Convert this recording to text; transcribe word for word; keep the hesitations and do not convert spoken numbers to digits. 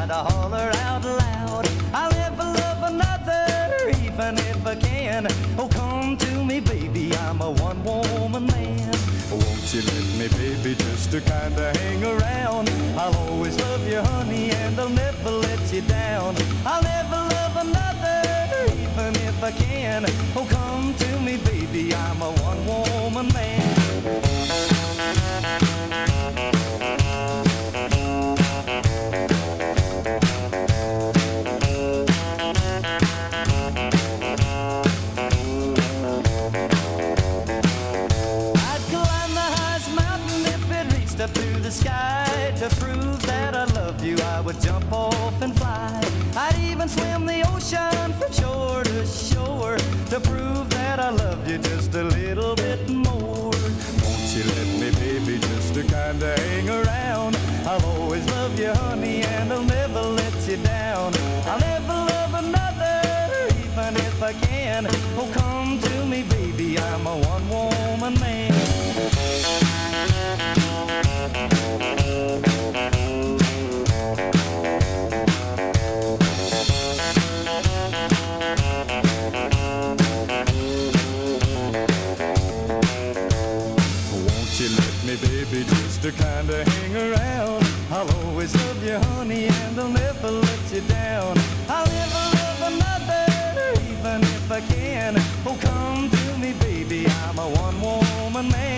to holler out loud. I'll never love another, even if I can. Oh, come to me, baby, I'm a one-woman man. Won't you let me, baby, just to kinda hang around? I'll always love you, honey, and I'll never let you down. I'll never love another, even if I can. Oh, come to me, baby, I'm a one-woman man. Up to the sky to prove that I love you. I would jump off and fly. I'd even swim the ocean from shore to shore to prove that I love you just a little bit more. Won't you let me, baby, just to kinda hang around? I'll always love you, honey, and I'll never let you down. I'll never love another, even if I can. Oh, come to me, baby, I'm a one-woman man. Won't you let me, baby, just to kinda hang around? I'll always love you, honey, and I'll never let you down. I'll never love another, even if I can. Oh, come to me, baby, I'm a one-woman man.